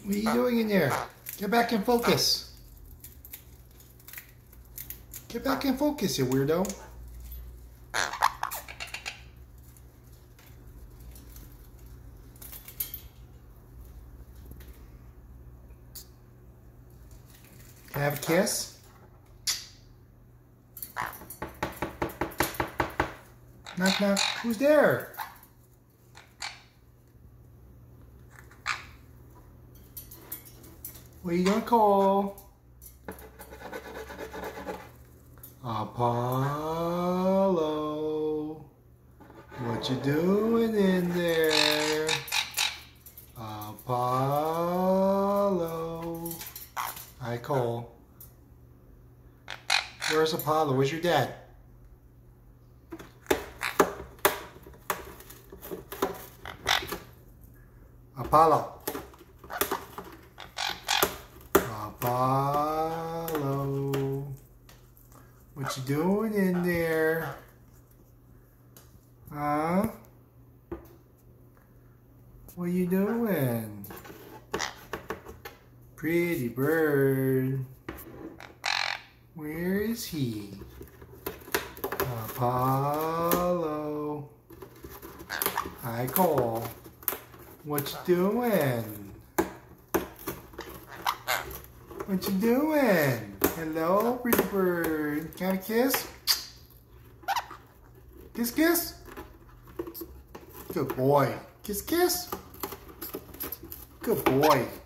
What are you doing in there? Get back in focus. Get back in focus, you weirdo. Can I have a kiss? Knock, knock. Who's there? What are you gonna call? Apollo. What you doing in there? Apollo. I call. Where's Apollo? Where's your dad? Apollo. Apollo. What you doing in there? Huh? What you doing? Pretty bird. Where is he? Apollo. I call. What you doing? What you doing? Hello, pretty bird. Can I kiss? Kiss, kiss. Good boy. Kiss, kiss. Good boy.